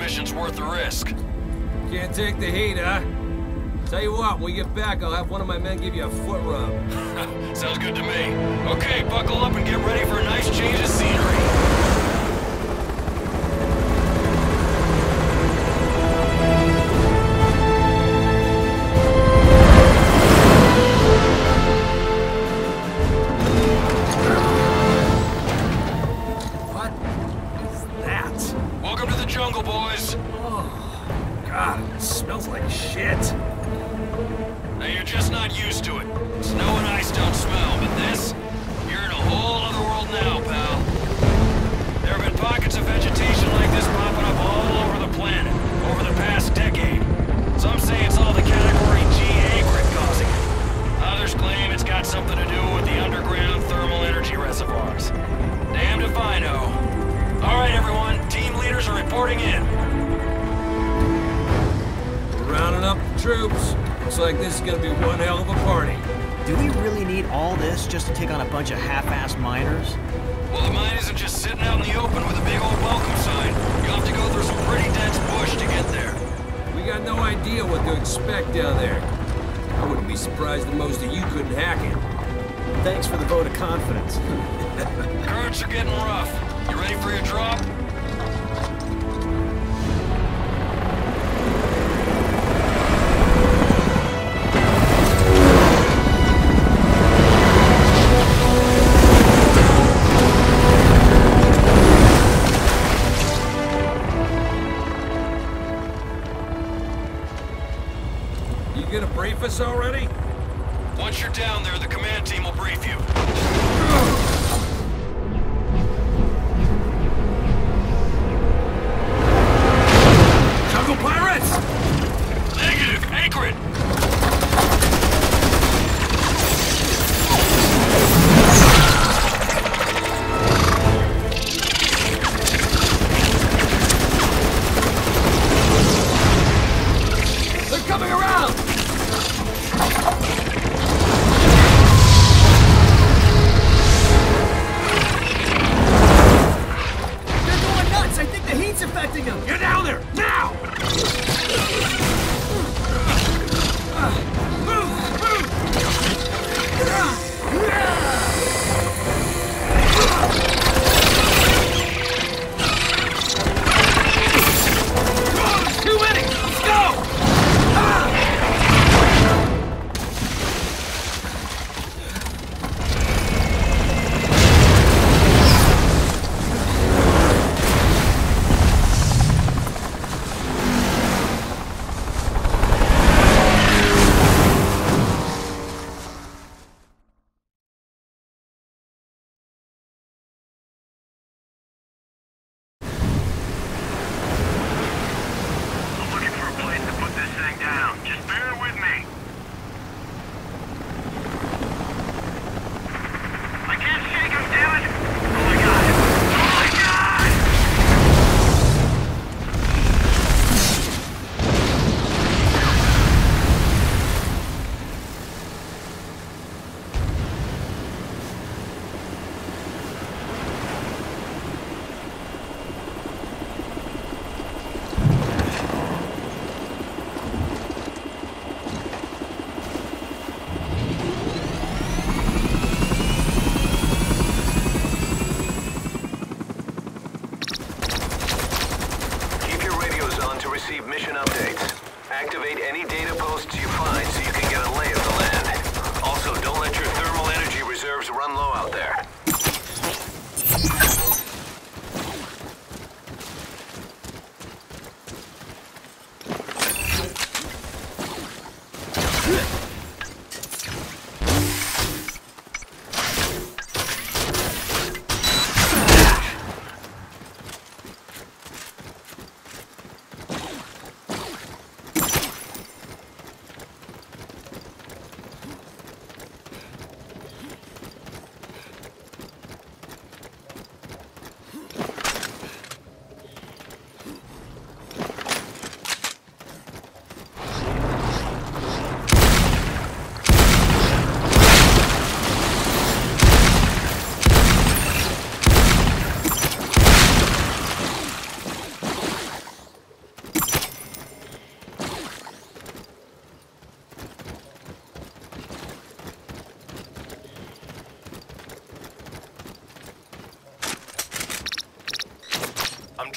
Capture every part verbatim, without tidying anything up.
mission's worth the risk. Can't take the heat, huh? Tell you what, when we get back, I'll have one of my men give you a foot rub. Sounds good to me. Okay, buckle up and get ready for a nice change of scenery. Troops. Looks like this is gonna be one hell of a party. Do we really need all this just to take on a bunch of half-assed miners? Well, the mine isn't just sitting out in the open with a big old welcome sign. You'll have to go through some pretty dense bush to get there. We got no idea what to expect down there. I wouldn't be surprised that most of you couldn't hack it. Thanks for the vote of confidence. Currents are getting rough. You ready for your drop? You gonna brief us already? Once you're down there, the command team will brief you. Jungle pirates! Negative! Acrid! They're coming around! Affecting him! Get down there! Now!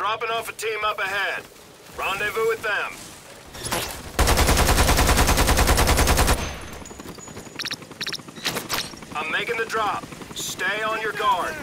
dropping off a team up ahead. Rendezvous with them. I'm making the drop. Stay on your guard.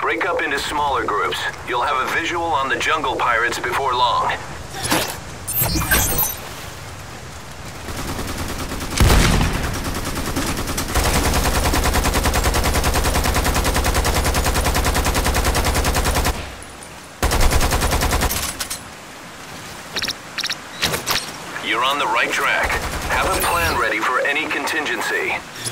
Break up into smaller groups. You'll have a visual on the jungle pirates before long. You're on the right track. Have a plan ready for any contingency.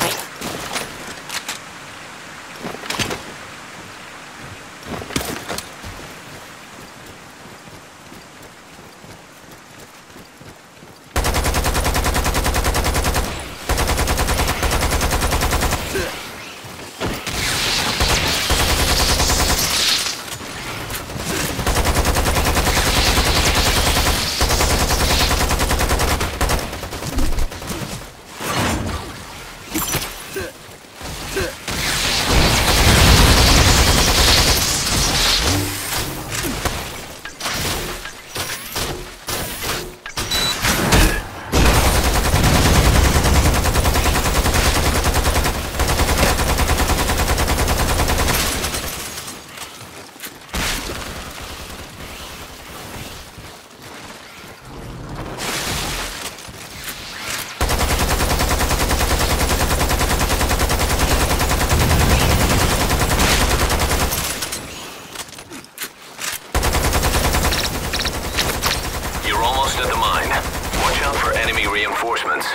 At the mine. Watch out for enemy reinforcements.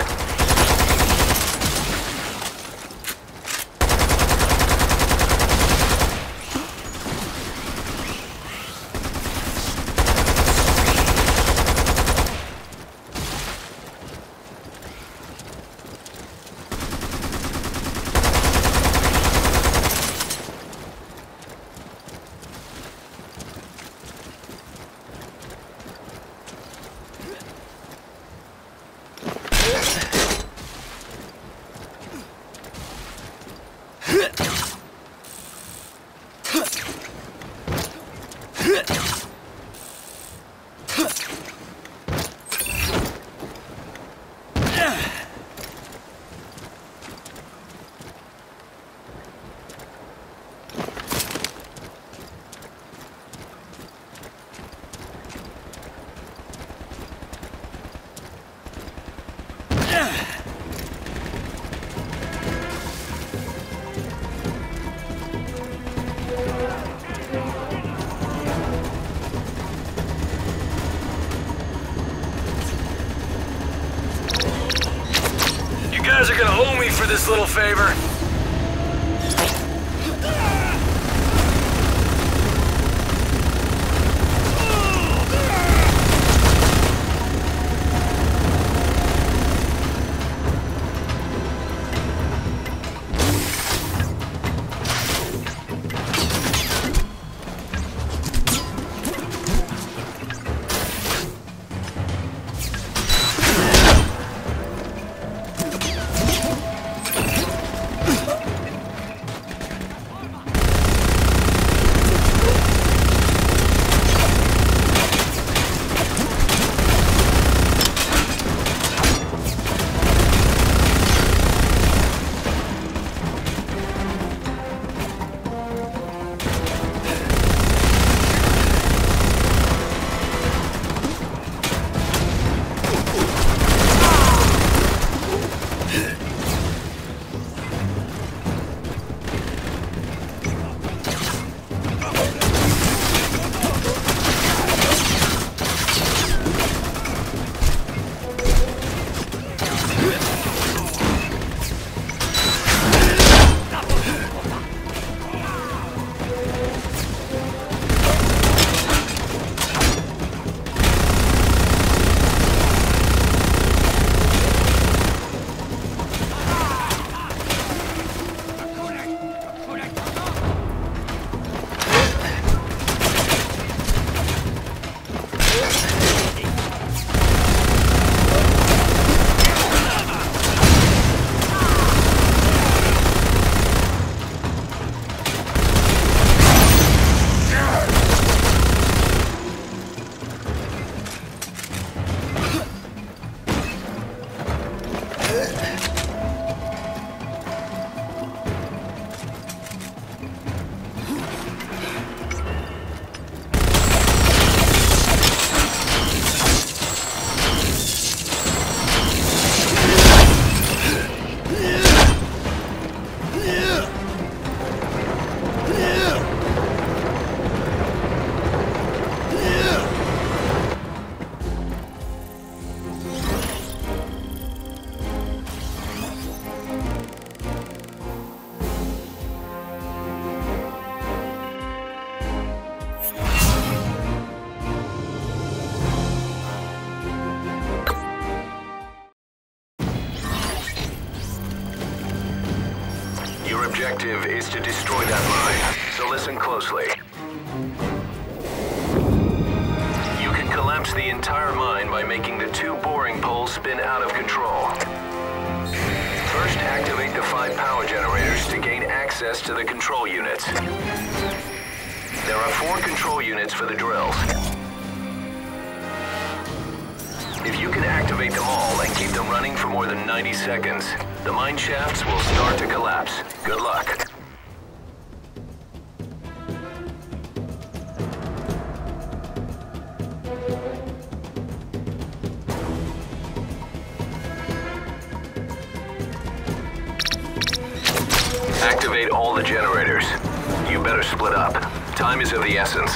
You guys are gonna owe me for this little favor. objective is to destroy that mine, so listen closely. You can collapse the entire mine by making the two boring poles spin out of control. First, activate the five power generators to gain access to the control units. There are four control units for the drills. If you can activate them all and keep them running for more than ninety seconds, the mine shafts will start to collapse. Good luck. Activate all the generators. You better split up. Time is of the essence.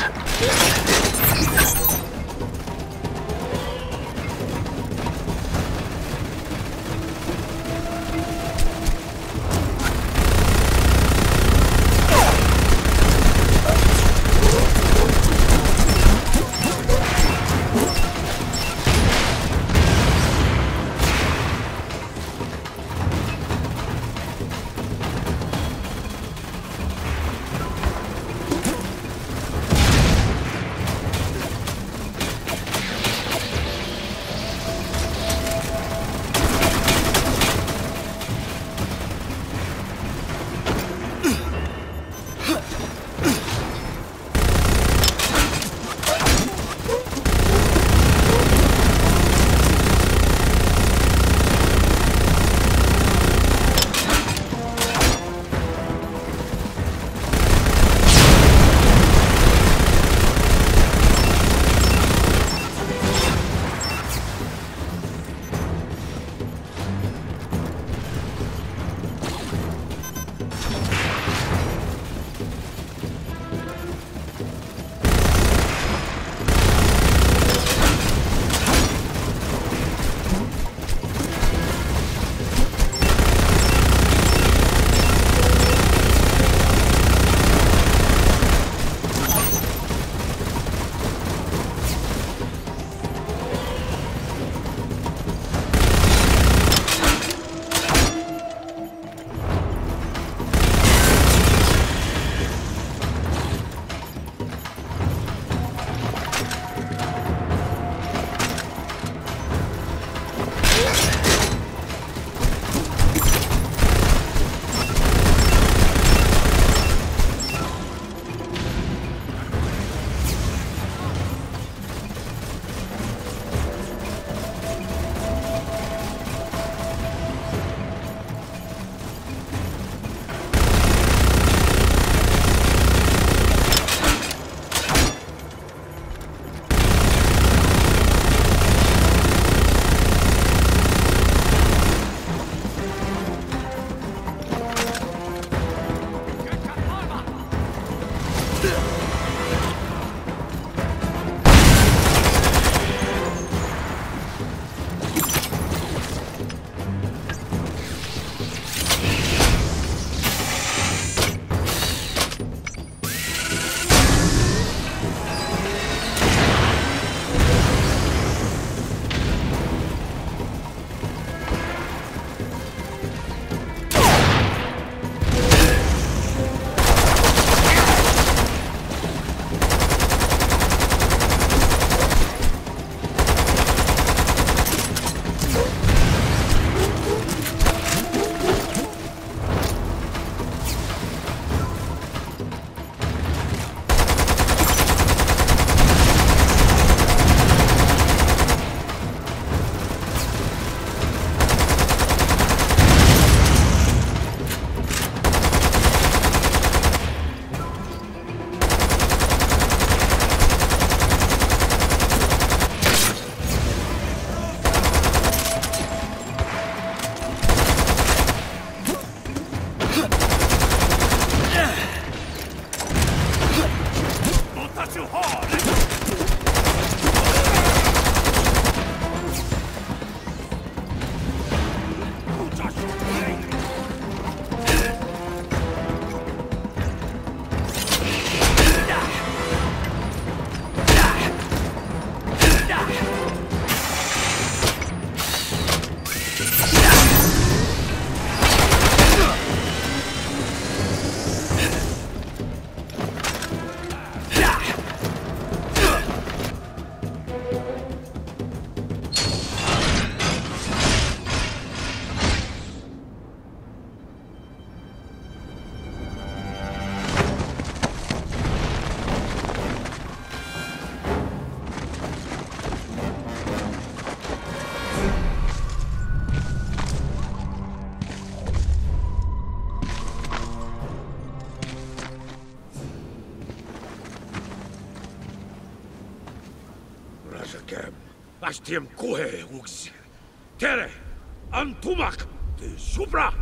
Kem, Astiem Kuhe Ux. Tere, Antumak, de Supra.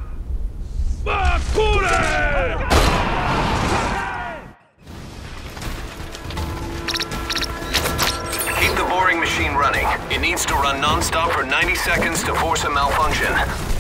Bakure! Keep the boring machine running. It needs to run non-stop for ninety seconds to force a malfunction.